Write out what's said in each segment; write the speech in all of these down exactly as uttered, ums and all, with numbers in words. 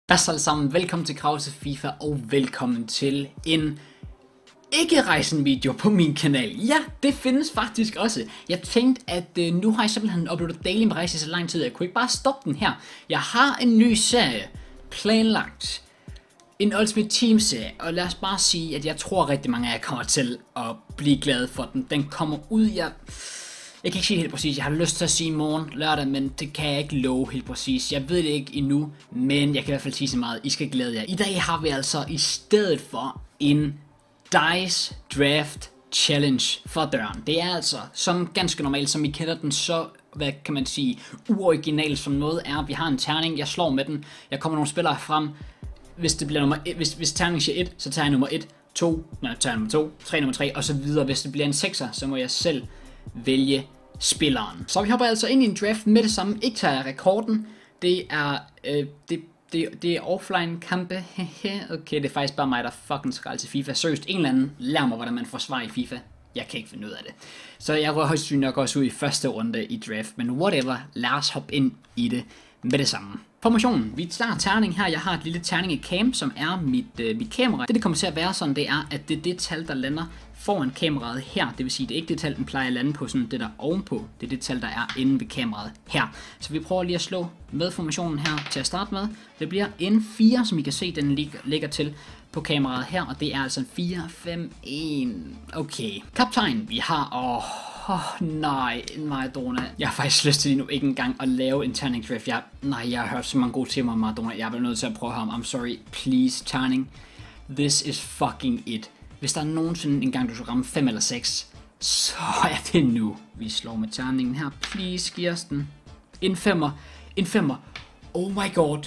Hvad så alle sammen, velkommen til Krause FIFA og velkommen til en ikke-rejsen video på min kanal. Ja, det findes faktisk også. Jeg tænkte, at øh, nu har jeg simpelthen uploadet daily med rejse i så lang tid, jeg kunne ikke bare stoppe den her. Jeg har en ny serie planlagt. En Ultimate Team serie, og lad os bare sige, at jeg tror rigtig mange af jer kommer til at blive glade for den. Den kommer ud, jeg... Jeg kan ikke sige det helt præcis, jeg har lyst til at sige morgen, lørdag, men det kan jeg ikke love helt præcis. Jeg ved det ikke endnu, men jeg kan i hvert fald sige så meget, I skal glæde jer. I dag har vi altså i stedet for en Dice Draft Challenge for døren. Det er altså som ganske normalt, som I kender den, så hvad kan man sige, uoriginal som noget er. Vi har en terning, jeg slår med den, jeg kommer nogle spillere frem. Hvis det bliver nummer et, hvis, hvis terningen siger et, så tager jeg nummer et, to, nej, tager jeg nummer to, tre nummer tre, og så videre. Hvis det bliver en sekser, så må jeg selv vælge spilleren. Så vi hopper altså ind i en draft med det samme. Ikke tager jeg rekorden. Det er, øh, det, det, det er offline kampe. Okay, det er faktisk bare mig, der fucking skal til FIFA. Seriøst, en eller anden lærer mig, hvordan man forsvarer i FIFA. Jeg kan ikke finde ud af det. Så jeg rører højst synligt nok også ud i første runde i draft. Men whatever, lad os hoppe ind i det med det samme. Formationen. Vi tager terning her. Jeg har et lille terning i cam, som er mit, øh, mit kamera. Det, det kommer til at være sådan, det er, at det er det tal, der lander foran kameraet her. Det vil sige, det er ikke det tal, den plejer at lande på, sådan det der ovenpå. Det er det tal, der er inde ved kameraet her. Så vi prøver lige at slå med formationen her til at starte med. Det bliver en fire, som I kan se, den ligger, ligger til på kameraet her. Og det er altså en fire, fem, en. Okay. Kaptajn. Vi har... Åh... Oh, nej, Maradona. Jeg har faktisk lyst til lige nu ikke engang at lave en terning draft. Jeg, nej, jeg har hørt så mange gode ting om Maradona. Jeg er nødt til at prøve ham. I'm sorry. Please, terning. This is fucking it. Hvis der er nogensinde engang, du skal ramme fem eller seks, så er det nu. Vi slår med terningen her. Please, giv os den. En femmer. En femmer. Oh my god.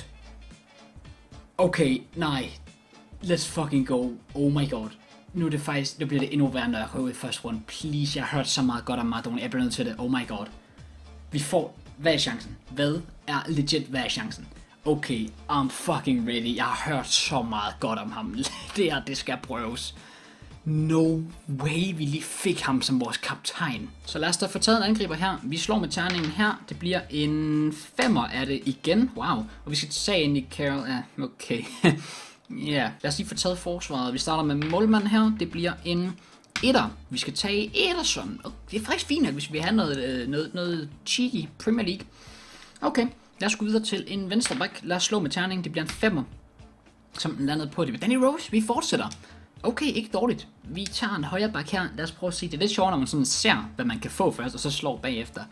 Okay, nej. Let's fucking go. Oh my god. Nu er det faktisk, nu bliver det endnu værre, når jeg røver i første runde. Please, jeg har hørt så meget godt om Maradona. Jeg bliver nødt til det. Oh my god. Vi får, hvad er chancen? Hvad er legit, hvad er chancen? Okay, I'm fucking ready. Jeg har hørt så meget godt om ham. Det her, det skal prøves. No way, vi lige fik ham som vores kaptajn. Så lad os da få taget en angriber her. Vi slår med terningen her. Det bliver en femmer af det igen. Wow. Og vi skal tage ind i Carroll. Ja, okay. Ja, yeah. Lad os lige få taget forsvaret. Vi starter med målmand her. Det bliver en etter. Vi skal tage Ederson. Det er faktisk fint nok, hvis vi vil have noget, noget, noget cheeky Premier League. Okay, lad os gå videre til en venstre back. Lad os slå med terningen. Det bliver en femmer, som den landede på. Det bliver Danny Rose. Vi fortsætter. Okay, ikke dårligt. Vi tager en højre back her. Lad os prøve at se. Det er lidt sjovt, når man sådan ser, hvad man kan få først, og så slår bagefter.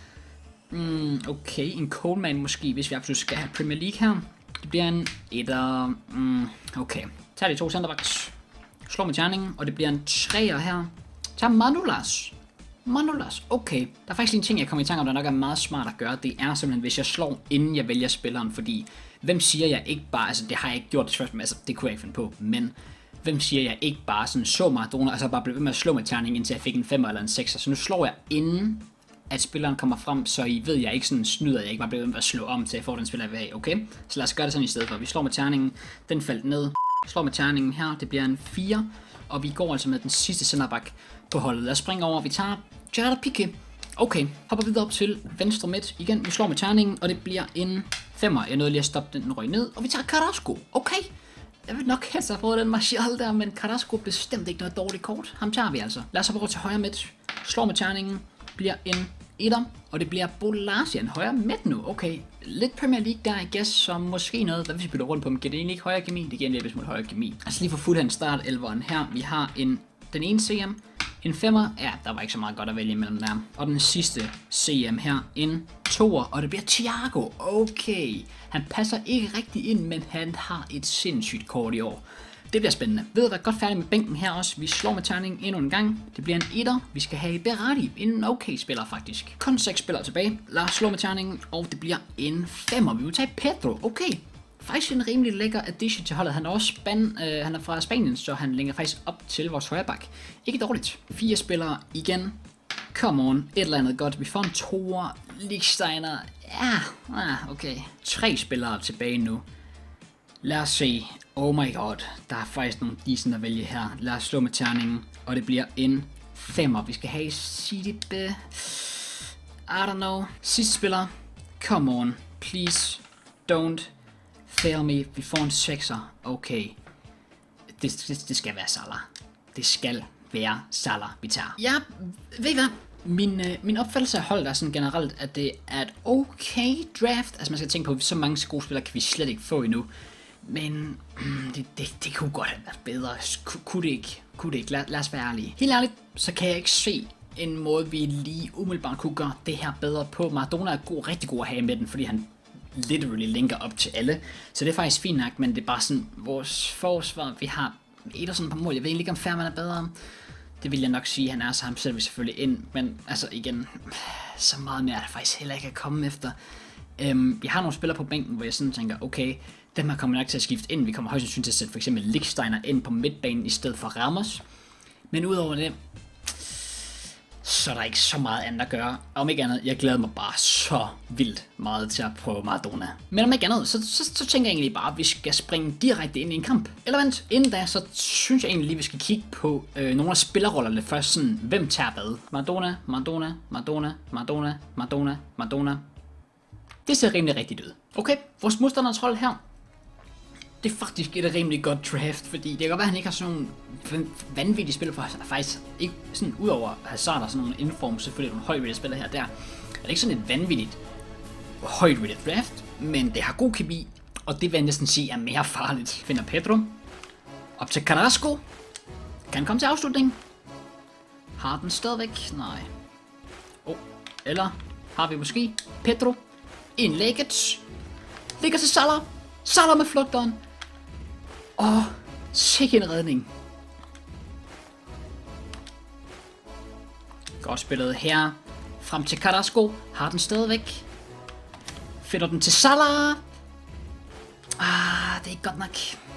Mm, okay, en Coleman måske, hvis vi absolut skal have Premier League her. Det bliver en etter. Mm, okay. Tag de to centerbacks. Slår med terningen, og det bliver en treer her. Tag Manolas. Manolas. Okay. Der er faktisk en ting, jeg kommer i tanke om, der nok er meget smart at gøre. Det er simpelthen, hvis jeg slår, inden jeg vælger spilleren. Fordi, hvem siger jeg ikke bare, altså det har jeg ikke gjort det først, men altså, det kunne jeg ikke finde på. Men, hvem siger jeg ikke bare sådan så Maradona, og så bare blev ved med at slå med terningen, indtil jeg fik en femmer eller en sekser. Så nu slår jeg inden, at spilleren kommer frem, så I ved, jeg ikke sådan snyder, jeg ikke bare bliver ved med at slå om, til jeg får den spiller jeg vil have, okay? Så lad os gøre det sådan i stedet for. Vi slår med terningen, den faldt ned. Slår med terningen her, det bliver en fire, og vi går altså med den sidste centerback på holdet. Lad os springe over, vi tager Gerard Piqué. Okay, hopper videre op til venstre midt igen. Vi slår med terningen, og det bliver en femmer. Jeg nåede lige at stoppe den, den røg ned, og vi tager Carrasco. Okay, jeg vil nok helst have fået den Martial der, men Carrasco er bestemt ikke noget dårligt kort. Ham tager vi altså. Lad os hoppe over til højre midt. Slår med terningen, bliver en etter, og det bliver Bolasian højre midt nu. Okay, lidt Premier League der, I guess, som måske noget, hvad hvis vi bytter rundt på dem, giver det egentlig ikke højere kemi? Det giver en lidt smule højere kemi. Altså lige for fuldt hans start elveren her. Vi har en, den ene C M, en femmer, ja, der var ikke så meget godt at vælge mellem der. Og den sidste C M her, en toer, og det bliver Thiago. Okay, han passer ikke rigtig ind, men han har et sindssygt kort i år. Det bliver spændende. Ved at være godt færdig med bænken her også. Vi slår med terningen endnu en gang. Det bliver en etter. Vi skal have Berardi. En okay spiller faktisk. Kun seks spillere tilbage. Lad os slå med terningen. Og det bliver en femmer. Vi vil tage Pedro. Okay. Faktisk en rimelig lækker addition til holdet. Han er også span, øh, han er fra Spanien, så han længer faktisk op til vores højreback. Ikke dårligt. Fire spillere igen. Come on. Et eller andet godt. Vi får en toer. Lichtsteiner. Ja. Ah, okay. Tre spillere tilbage nu. Lad os se. Oh my god, der er faktisk nogle decent at vælge her. Lad os slå med terningen, og det bliver en femmer. Vi skal have Sidibe. I don't know. Sidste spiller. Come on. Please. Don't Fail me. Vi får en sekser. Okay. Det, det, det skal være Salah. Det skal være Salah, vi tager. Ja, ved I hvad? Min, øh, min opfattelse af holdet er sådan generelt, at det er et okay draft. Altså man skal tænke på, at så mange gode spillere kan vi slet ikke få endnu. Men mm, det, det, det kunne godt have været bedre. Kunne, kunne det ikke? Kunne det ikke? Lad, lad os være ærlige. Helt ærligt, så kan jeg ikke se en måde, vi lige umiddelbart kunne gøre det her bedre på. Maradona er god, rigtig god at have med den, fordi han literally linker op til alle. Så det er faktisk fint nok, men det er bare sådan, vores forsvar, vi har Ederson på mål. Jeg ved egentlig ikke, om Fährmann er bedre. Det vil jeg nok sige, han er, så ham sætter vi selvfølgelig ind. Men altså igen, så meget mere er der faktisk heller ikke at komme efter. Øhm, jeg har nogle spillere på bænken, hvor jeg sådan tænker, okay, dem her kommer nok til at skifte ind. Vi kommer højst sandsynligt til at sætte for eksempel Lichtsteiner ind på midtbanen i stedet for Ramos. Men udover det, så er der ikke så meget andet at gøre. Om ikke andet, jeg glæder mig bare så vildt meget til at prøve Maradona. Men om ikke andet, så, så, så tænker jeg egentlig bare, at vi skal springe direkte ind i en kamp. Eller vent, inden da, så synes jeg egentlig lige, vi skal kigge på øh, nogle af spillerrollerne først. Sådan, hvem tager hvad? Maradona, Maradona, Maradona, Maradona, Maradona, Maradona. Det ser rimelig rigtigt ud. Okay, vores modstanders hold her. Det er faktisk et rimelig godt draft, fordi det kan godt være, at han ikke har sådan nogle vanvittige spil for sig. Faktisk ikke sådan, udover Hazard og sådan nogle inform, selvfølgelig nogle højt-rated spillere her og der. Det er ikke sådan et vanvittigt højt-rated draft, men det har god kemi, og det vil jeg næsten sige er mere farligt. Finder Pedro. Op til Carrasco. Kan komme til afslutning. Har den stadigvæk? Nej. Oh, eller har vi måske Pedro. Indlægget. Ligger til Salah. Salah med flugteren. Åh, sikke en redning. Godt spillet her. Frem til Carrasco. Har den stadigvæk. Finder den til Salah. Ah, det er ikke godt nok.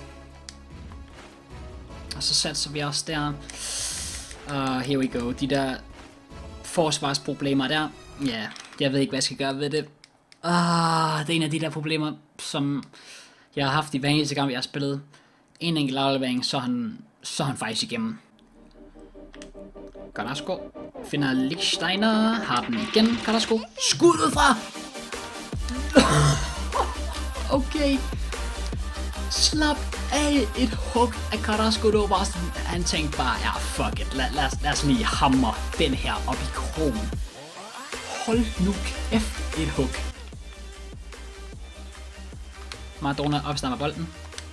Og så satser vi også der. Uh, here we go. De der forsvarsproblemer der. Ja, yeah, jeg ved ikke, hvad jeg skal gøre ved det. Ah, det er en af de der problemer, som jeg har haft i hver eneste gang, jeg har spillet. En enkelt aflevering, så er han, så er han faktisk igennem. Carrasco finder Lichtsteiner, har den igen. Carrasco, skud ud fra! Okay. Slap af, et hug af Carrasco. Det var bare sådan, han tænkte bare, ja fuck it, lad, lad, lad os lige hamre den her op i krogen. Hold nu kæft, et hug. Maradona opstammer bolden.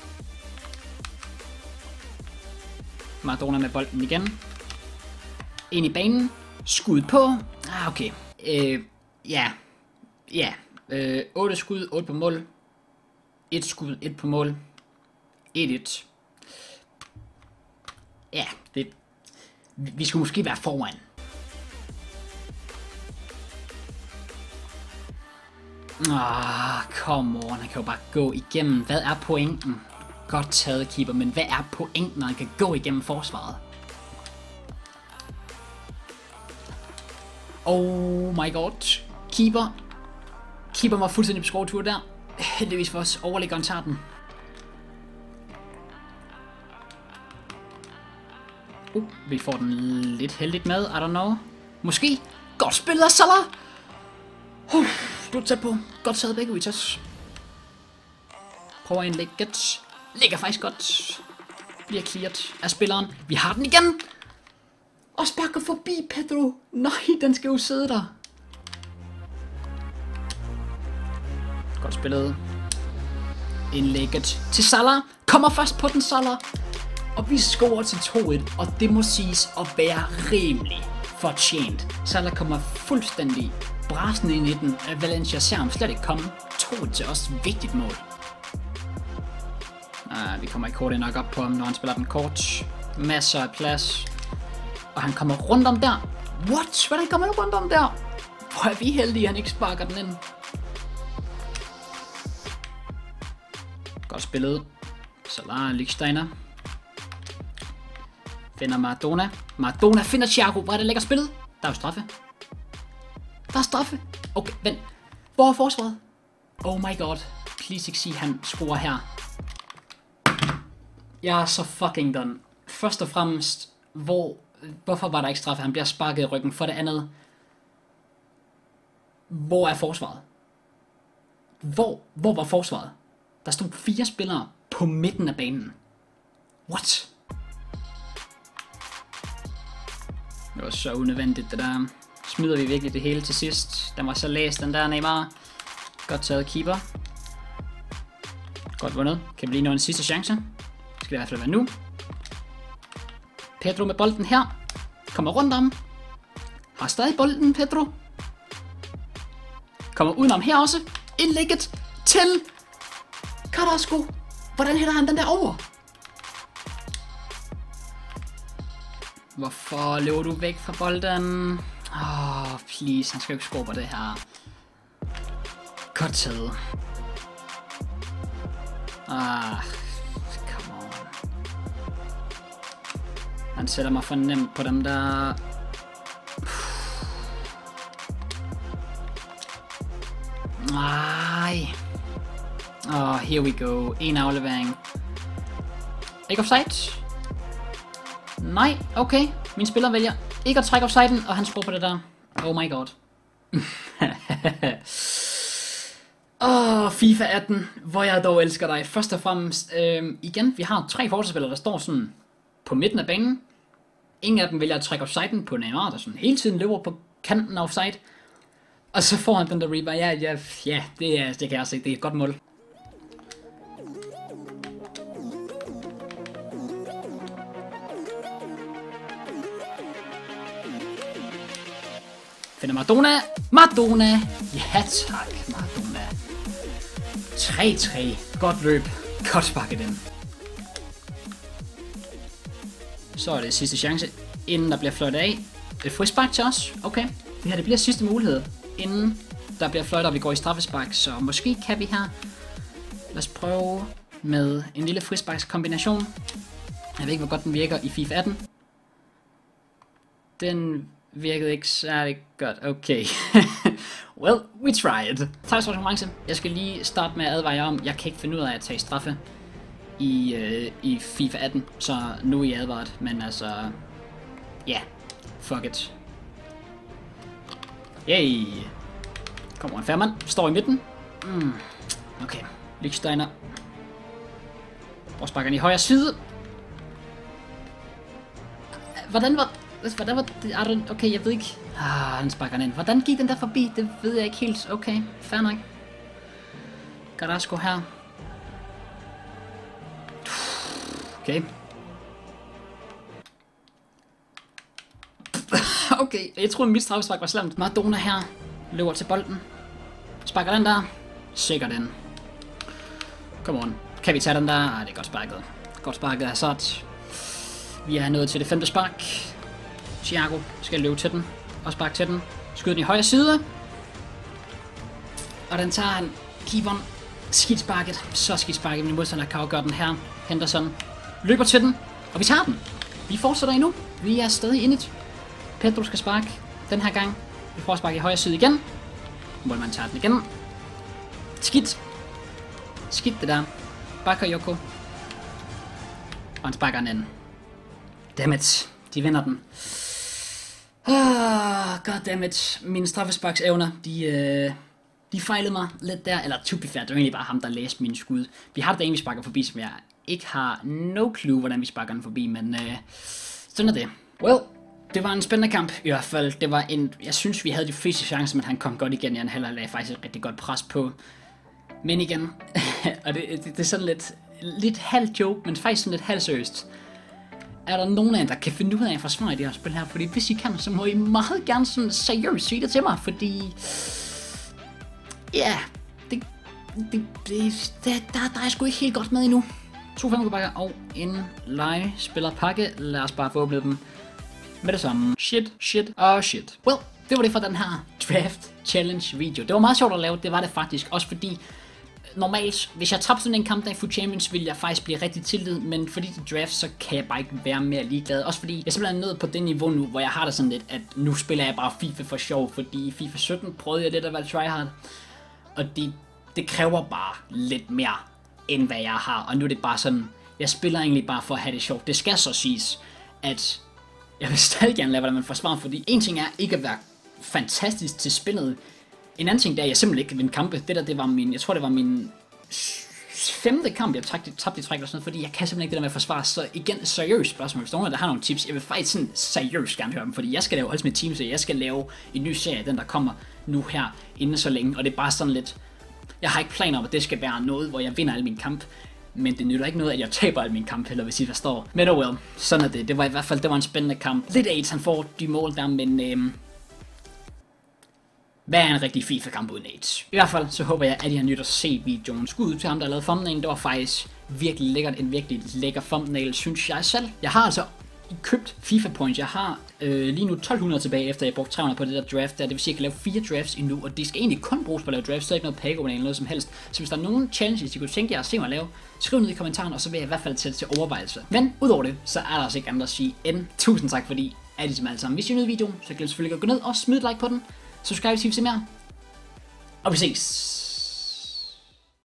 Maradona med bolden igen. Ind i banen. Skud på. Ah, okay. Øh, ja. Ja. Øh, otte skud, otte på mål. et skud, et på mål. et et. Ja, det... Vi skulle måske være foran. Ah, come on, han kan jo bare gå igennem. Hvad er pointen? Godt taget, keeper, men hvad er pointen, når han kan gå igennem forsvaret? Oh my god. Keeper. Keeper var fuldstændig på skovtur der. Heldigvis for os. Overliggeren tager den. Uh, vi får den lidt heldigt med. I don't know. Måske. Godt spillet af Salah. Uh, du er tæt på. Godt taget begge Vitas. Prøver en lægget. Ligger faktisk godt. Bliver clearet af spilleren. Vi har den igen. Og sparker forbi Pedro. Nej, den skal jo sidde der. Godt spillet. Indlægget til Salah. Kommer først på den, Salah. Og vi scorer til to et. Og det må siges at være rimelig fortjent. Salah kommer fuldstændig brasende ind i den. Valencia ser ham slet ikke komme. to et til os. Vigtigt mål. Uh, vi kommer ikke hurtigt nok op på ham, når han spiller den kort. Masser af plads. Og han kommer rundt om der. What? Hvordan kommer han rundt om der? Hvor er vi heldige, at han ikke sparker den ind. Godt spillet. Salah, Lichtsteiner. Finder Maradona. Maradona finder Thiago. Hvor er det lækker spillet? Der er jo straffe. Der er straffe. Okay, vent. Hvor er forsvaret? Oh my god. Please ikke sige, han scorer her. Jeg er så fucking done. Først og fremmest, hvor, hvorfor var der ikke straffe? Han bliver sparket i ryggen. For det andet, hvor er forsvaret? Hvor, hvor var forsvaret? Der stod fire spillere på midten af banen. What? Det var så unødvendigt det der. Smider vi virkelig det hele til sidst. Den var så læst, den der Neymar. Godt taget keeper. Godt vundet. Kan vi lige nå en sidste chance? Skal det i hvert fald være nu. Pedro med bolden her. Kommer rundt om. Har stadig bolden, Pedro. Kommer udenom her også. Indlægget til Carrasco. Hvordan hætter han den der over? Hvorfor løber du væk fra bolden? Åh, oh, please. Han skal jo ikke score på det her. Godt taget. Ah, come on. Han sætter mig for nemt på dem der. Nej. Oh, here we go. En aflevering. Ikke offside? Nej, okay. Min spiller vælger ikke at trække offsiden, og han skruer på det der. Oh my god. Åh, oh, FIFA atten, hvor jeg dog elsker dig. Først og fremmest, øh, igen, vi har tre forsvarsspillere, der står sådan på midten af banen. Ingen af dem vælger at trække offsiden på Neymar, der sådan hele tiden løber på kanten af offside. Og så får han den der rebar. Ja, ja, ja, det, er, det kan jeg se, det er et godt mål. Finder Maradona. Maradona. Ja tak, Maradona. tre tre. Godt løb. Godt sparket den. Så er det sidste chance, inden der bliver fløjtet af. Et frispark til os. Okay. Det her det bliver sidste mulighed, inden der bliver fløjtet, og vi går i straffespark. Så måske kan vi her. Lad os prøve med en lille frisparkskombination. Jeg ved ikke, hvor godt den virker i FIFA atten. Den virkede ikke særlig godt. Okay. Well, we tried. Tak for konkurrence. Jeg skal lige starte med at advare jer om, jeg kan ikke finde ud af at tage straffe i, øh, i FIFA atten. Så nu er I advaret. Men altså, ja, yeah, fuck it. Yay. Kommer en færmand. Står i midten. Mm. Okay. Lichtsteiner. Sparker i højre side. Hvordan var... Hvordan var det? Okay, jeg ved ikke. Ah, han sparker den ind. Hvordan gik den der forbi? Det ved jeg ikke helt. Okay, fair nok. Carrasco her. Okay. Okay, jeg troede mit straffespark var slemt. Maradona her. Løber til bolden. Sparker den der. Sikker den. Come on. Kan vi tage den der? Ah, det er godt sparket. Godt sparket af Hazard. Vi er nået til det femte spark. Thiago skal løbe til den og sparke til den. Skyder den i højre side. Og den tager han. Keeperen. Skidt sparket. Så skidt sparket. Min modstander kan gøre den her. Henderson løber til den. Og vi tager den. Vi fortsætter endnu. Vi er stadig inde. Pedro skal sparke den her gang. Vi får sparke i højre side igen. Målmanden tager den igen. Skidt. Skidt det der. Bakayoko. Og han sparker den ind. Dammit. De vinder den. Ah, goddammit. Mine straffesparksevner, de, øh, de fejlede mig lidt der. Eller to be fair, det var egentlig bare ham, der læste mine skud. Vi har det der, vi sparker forbi, som jeg ikke har no clue, hvordan vi sparker den forbi. Men øh, sådan er det. Well, det var en spændende kamp i hvert fald. Det var en, jeg synes, vi havde de fleste chancer, men han kom godt igen. Jeg heller lagde faktisk et rigtig godt pres på. Men igen, og det, det, det er sådan lidt, lidt halvt joke, men faktisk sådan lidt halvseriøst. Er der nogen af jer, der kan finde ud af at forsvare det her spil her? Fordi hvis I kan, så må I meget gerne sådan seriøst sige det til mig, fordi... Ja, yeah, det, det, det, det, der, der er sgu ikke helt godt med endnu. To femmerbakker og en lege spiller pakke. Lad os bare få åbnet dem med det samme. Shit, shit og shit. Well, det var det for den her draft challenge video. Det var meget sjovt at lave, det var det faktisk. Også fordi... Normalt, hvis jeg tabte sådan en kamp der i Foot Champions, ville jeg faktisk blive rigtig tillid, men fordi det draft, så kan jeg bare ikke være mere ligeglad. Også fordi jeg simpelthen er nået på det niveau nu, hvor jeg har det sådan lidt, at nu spiller jeg bare FIFA for sjov, fordi i FIFA sytten prøvede jeg lidt at være tryhard, og det, det kræver bare lidt mere, end hvad jeg har, og nu er det bare sådan, jeg spiller egentlig bare for at have det sjovt. Det skal så siges, at jeg vil stadig gerne lade, hvordan man forsvarer, fordi en ting er ikke at være fantastisk til spillet. En anden ting, der jeg simpelthen ikke kan vinde kampe. Det der, det var min, jeg tror det var min femte kamp, jeg tabte, tabte i træk og sådan noget, fordi jeg kan simpelthen ikke det der med at forsvare. Så igen, seriøst spørgsmål. Hvis nogen der har nogle tips, jeg vil faktisk sådan seriøst gerne høre dem, fordi jeg skal lave Ultimate Team, så jeg skal lave en ny serie, den der kommer nu her, inden så længe, og det er bare sådan lidt, jeg har ikke planer om, at det skal være noget, hvor jeg vinder alle mine kamp, men det nytter ikke noget, at jeg taber alle mine kamp, eller hvis I forstår. Men oh well, sådan er det. Det var i hvert fald, det var en spændende kamp. Lidt AIDS, han får de mål der, men øhm, hvad er en rigtig FIFA-kamp uden AIDS? I hvert fald, så håber jeg, at I har nyt at se videoen. Skud til ham, der lavede thumbnailen. Det var faktisk virkelig lækkert. En virkelig lækker thumbnail, synes jeg selv. Jeg har altså købt FIFA points. Jeg har øh, lige nu tolv hundrede tilbage, efter jeg brugte tre hundrede på det der draft der. Det vil sige, at jeg kan lave fire drafts endnu, og det skal egentlig kun bruges på at lave drafts, så er ikke noget pay eller noget som helst. Så hvis der er nogen challenges, I kunne tænke jer at se mig lave, skriv ned i kommentaren, og så vil jeg i hvert fald sætte til overvejelse. Men udover det, så er der altså ikke andet at sige end tusind tak, fordi at I simpelthen alle sammen. Hvis I nød videoen, så glem selvfølgelig at gå ned og smide et like på den. Subscribe, hvis I vil se mere. Og vi ses.